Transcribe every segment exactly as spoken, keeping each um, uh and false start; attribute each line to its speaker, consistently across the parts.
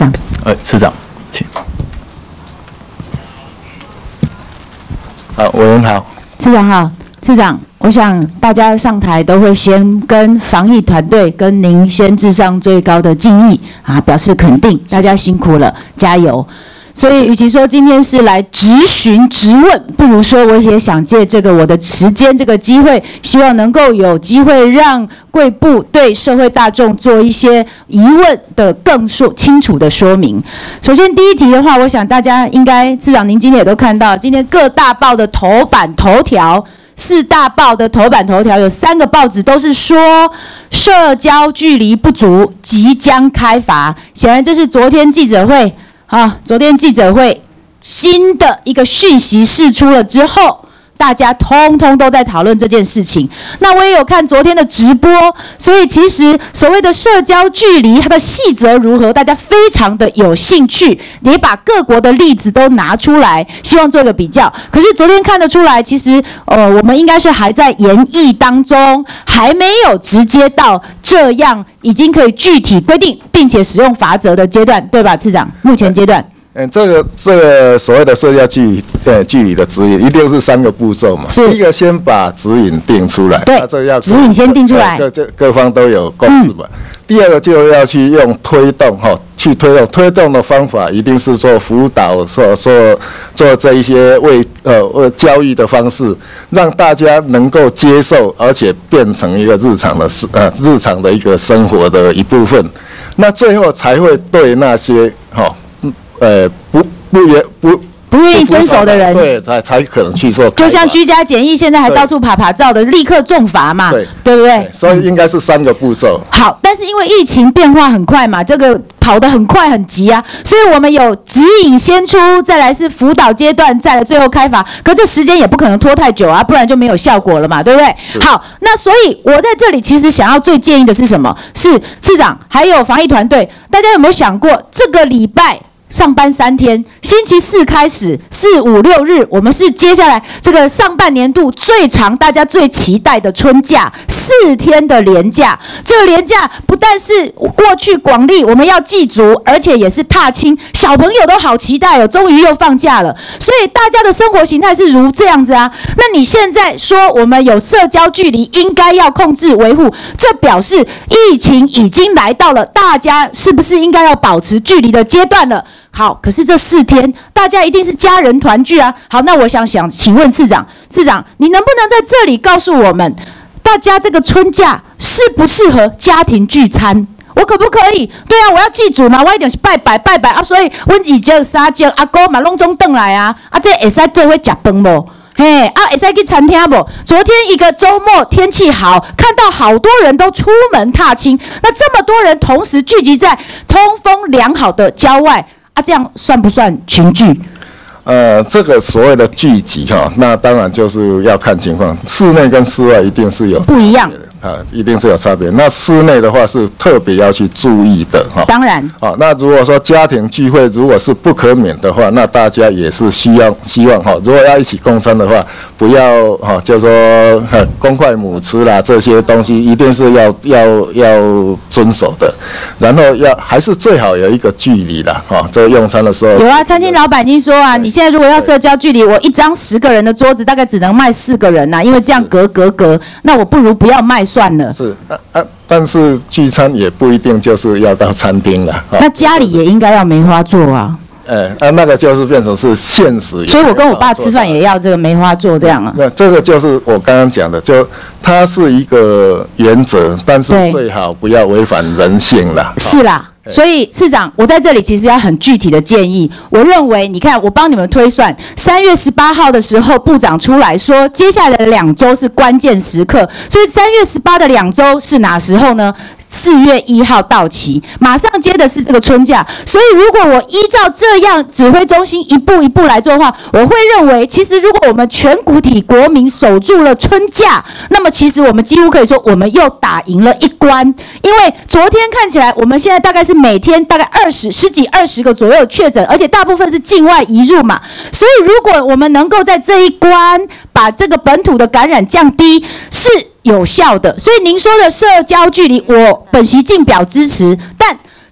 Speaker 1: 长。
Speaker 2: 呃，次长，请。好，委员好。
Speaker 1: 次长好，次长，我想大家上台都会先跟防疫团队跟您先致上最高的敬意啊，表示肯定，大家辛苦了，加油。所以，与其说今天是来质询、质问，不如说我也想借这个我的时间、这个机会，希望能够有机会让贵部对社会大众做一些疑问的更说清楚的说明。首先，第一题的话，我想大家应该，次长您今天也都看到，今天各大报的头版头条。四大报的头版头条有三个报纸都是说社交距离不足，即将开罚。显然这是昨天记者会啊，昨天记者会新的一个讯息释出了之后，大家通通都在讨论这件事情。那我也有看昨天的直播，所以其实所谓的社交距离，它的细则如何，大家非常的有兴趣，也把各国的例子都拿出来，希望做一个比较。可是昨天看得出来，其实呃，我们应该是还在研议当中，还没有直接到这样已经可以具体规定并且使用罚则的阶段，对吧，次长？目前阶段。
Speaker 3: 嗯，这个这个所谓的社交距离呃距离的指引，一定是三个步骤嘛。
Speaker 1: 是。
Speaker 3: 第一个先把指引定出来，
Speaker 1: 对，
Speaker 3: 这要
Speaker 1: 指引先定出来，
Speaker 3: 各各各方都有共识嘛。嗯、第二个就要去用推动哈，去推动推动的方法一定是做辅导，做做做这一些为呃呃教育的方式，让大家能够接受，而且变成一个日常的事呃日常的一个生活的一部分。那最后才会对那些哈。呃，不不愿不
Speaker 1: 不愿意遵守的人，
Speaker 3: 对，才才可能去做。
Speaker 1: 就像居家检疫，现在还到处爬爬照的，立刻重罚嘛，对，对不对？
Speaker 3: 对，所以应该是三个步骤。
Speaker 1: 好，但是因为疫情变化很快嘛，这个跑得很快很急啊，所以我们有指引先出，再来是辅导阶段，再来最后开罚。可这时间也不可能拖太久啊，不然就没有效果了嘛，对不对？好，那所以我在这里其实想要最建议的是什么？是次长还有防疫团队，大家有没有想过这个礼拜？上班三天，星期四开始，四五六日，我们是接下来这个上半年度最长、大家最期待的春假，四天的连假。这个连假不但是过去广历我们要祭祖，而且也是踏青，小朋友都好期待哦，终于又放假了。所以大家的生活形态是如这样子啊。那你现在说我们有社交距离，应该要控制维护，这表示疫情已经来到了大家是不是应该要保持距离的阶段了？好，可是这四天大家一定是家人团聚啊。好，那我想想，请问次长，次长，你能不能在这里告诉我们，大家这个春假适不适合家庭聚餐？我可不可以？对啊，我要祭祖嘛，我一定是拜拜拜拜啊，所以阮二舅、三舅、阿姑嘛拢总转来啊，啊，这会使做伙吃饭无？嘿，啊，会使去餐厅不？昨天一个周末天气好，看到好多人都出门踏青，那这么多人同时聚集在通风良好的郊外。啊，这样算不算群聚？
Speaker 3: 呃，这个所谓的聚集哈，那当然就是要看情况，室内跟室外一定是有
Speaker 1: 不一样
Speaker 3: 啊，一定是有差别。那室内的话是特别要去注意的哈。
Speaker 1: 当然。
Speaker 3: 好，那如果说家庭聚会如果是不可免的话，那大家也是希望希望哈，如果要一起共餐的话，不要哈，就说公筷母匙啦这些东西，一定是要要要遵守的。然后要还是最好有一个距离啦，哈，这个用餐的时候。
Speaker 1: 有啊，餐厅老板已经说啊，你现在如果要社交距离，我一张十个人的桌子大概只能卖四个人呐、啊，因为这样隔隔隔，那我不如不要卖算了。
Speaker 3: 是啊啊，但是聚餐也不一定就是要到餐厅了。
Speaker 1: 那家里也应该要梅花座啊。
Speaker 3: 哎，啊，那个就是变成是现实。
Speaker 1: 所以我跟我爸吃饭也要这个梅花座这样啊。
Speaker 3: 那这个就是我刚刚讲的，就它是一个原则，但是最好不要违反人性啦。
Speaker 1: 是啦。所以次长，我在这里其实要很具体的建议。我认为，你看，我帮你们推算，三月十八号的时候，部长出来说，接下来的两周是关键时刻。所以三月十八的两周是哪时候呢？四月一号到期，马上接的是这个春假。所以如果我依照这样指挥中心一步一步来做的话，我会认为，其实如果我们全国体国民守住了春假，那么其实我们几乎可以说，我们又打赢了一关。因为昨天看起来，我们现在大概是每天大概二十十几二十个左右的确诊，而且大部分是境外移入嘛。所以如果我们能够在这一关把这个本土的感染降低，是有效的。所以您说的社交距离，我本席进表支持，但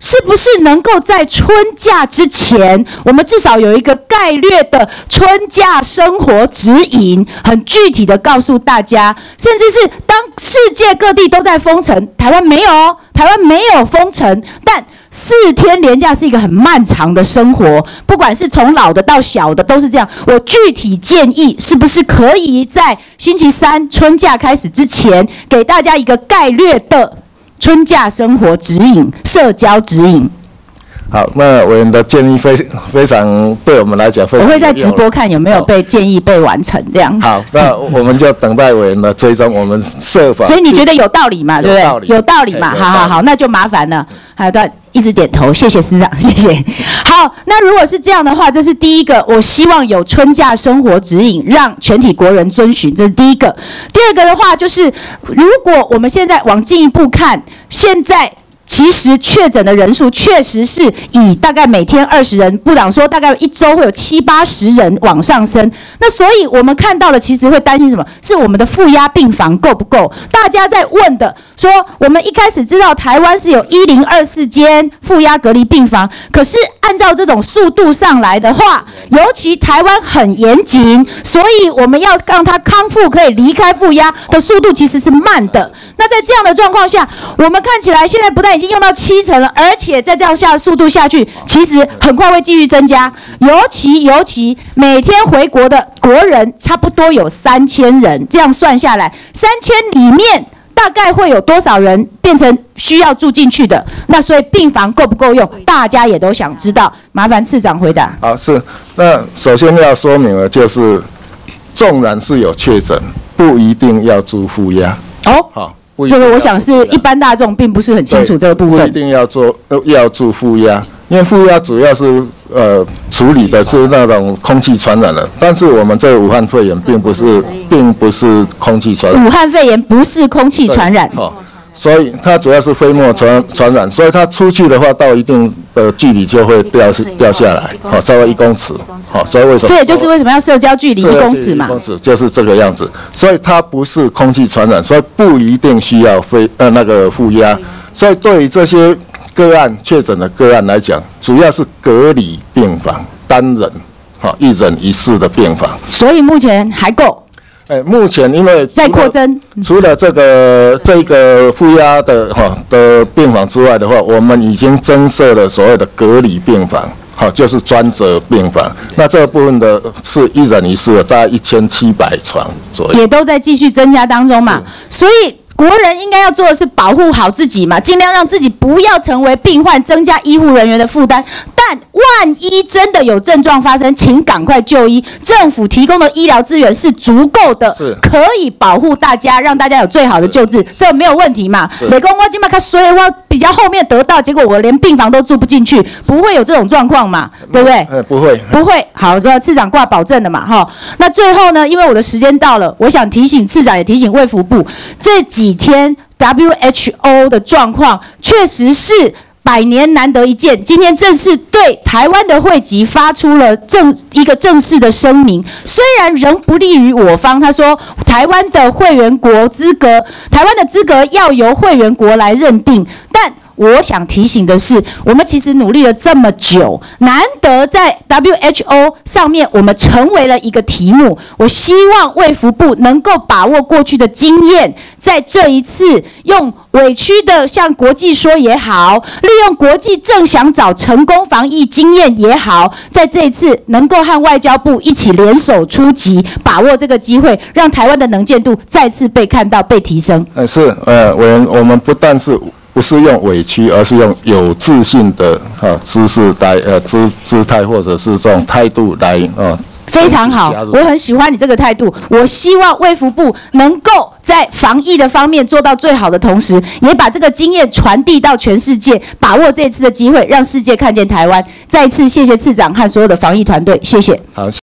Speaker 1: 是不是能够在春假之前，我们至少有一个概略的春假生活指引，很具体的告诉大家，甚至是当世界各地都在封城，台湾没有哦，台湾没有封城，但四天连假是一个很漫长的生活，不管是从老的到小的都是这样。我具体建议，是不是可以在星期三春假开始之前，给大家一个概略的春假生活指引、社交指引？
Speaker 3: 好，那委员的建议非非常对我们来讲非常有用。
Speaker 1: 我会在直播看有没有被建议被完成，这样。
Speaker 3: 好，那我们就等待委员的追踪，我们设法。
Speaker 1: 所以你觉得有道理嘛？对不对？
Speaker 3: 有道理，
Speaker 1: 有道理嘛？好好好，那就麻烦了。好的，一直点头，谢谢司长，谢谢。好，那如果是这样的话，这是第一个，我希望有春假生活指引，让全体国人遵循，这是第一个。第二个的话，就是如果我们现在往进一步看，现在。其实确诊的人数确实是以大概每天二十人，部长说大概一周会有七八十人往上升。那所以我们看到的其实会担心什么？是我们的负压病房够不够？大家在问的说，我们一开始知道台湾是有一零二四间负压隔离病房，可是按照这种速度上来的话，尤其台湾很严谨，所以我们要让它康复可以离开负压的速度其实是慢的。那在这样的状况下，我们看起来现在不但已经用到七成了，而且再这样下速度下去，其实很快会继续增加。尤其尤其每天回国的国人差不多有三千人，这样算下来，三千里面大概会有多少人变成需要住进去的？那所以病房够不够用，大家也都想知道。麻烦次长回答。
Speaker 3: 好，是。那首先要说明的就是，纵然是有确诊，不一定要住负压。
Speaker 1: 哦，
Speaker 3: 好。
Speaker 1: 这个我想是一般大众并不是很清楚这个部分。
Speaker 3: 不一定要做要住负压，因为负压主要是呃处理的是那种空气传染的，但是我们这个武汉肺炎并不是并不是空气传染。
Speaker 1: 武汉肺炎不是空气传染。
Speaker 3: 哦，所以它主要是飞沫传传染，所以它出去的话，到一定的距离就会掉掉下来，好、哦，超过一公尺，好、哦，所以为什么？
Speaker 1: 这也就是为什么要社交距离一公尺嘛。
Speaker 3: 一公尺就是这个样子，所以它不是空气传染，所以不一定需要飞呃那个负压。所以对于这些个案确诊的个案来讲，主要是隔离病房，单人，好、哦，一人一室的病房。
Speaker 1: 所以目前还够。
Speaker 3: 哎，目前因为
Speaker 1: 在扩增，
Speaker 3: 除了这个这个负压的哈的病房之外的话，我们已经增设了所谓的隔离病房，好，就是专责病房。那这部分的是一人一室，大概一千七百床左右，
Speaker 1: 也都在继续增加当中嘛。所以国人应该要做的是保护好自己嘛，尽量让自己不要成为病患，增加医护人员的负担。但万一真的有症状发生，请赶快就医。政府提供的医疗资源是足够的，可以保护大家，让大家有最好的救治，这没有问题嘛。美国我今麦看，所以我比较后面得到，结果我连病房都住不进去，不会有这种状况嘛，对不对？
Speaker 3: 嗯，不会，
Speaker 1: 不会。好，次长挂保证的嘛，哈。那最后呢，因为我的时间到了，我想提醒次长，也提醒卫福部，这几天 W H O 的状况确实是百年难得一见，今天正式对台湾的会籍发出了正一个正式的声明，虽然仍不利于我方，他说台湾的会员国资格，台湾的资格要由会员国来认定，但我想提醒的是，我们其实努力了这么久，难得在 W H O 上面我们成为了一个题目。我希望卫福部能够把握过去的经验，在这一次用委屈的向国际说也好，利用国际正想找成功防疫经验也好，在这一次能够和外交部一起联手出击，把握这个机会，让台湾的能见度再次被看到、被提升。
Speaker 3: 呃，是呃，我们我们不但是。不是用委屈，而是用有自信的啊姿势来呃姿姿态或者是这种态度来啊。
Speaker 1: 非常好，我很喜欢你这个态度。我希望卫福部能够在防疫的方面做到最好的同时，也把这个经验传递到全世界，把握这次的机会，让世界看见台湾。再一次谢谢次长和所有的防疫团队，谢谢。
Speaker 3: 好。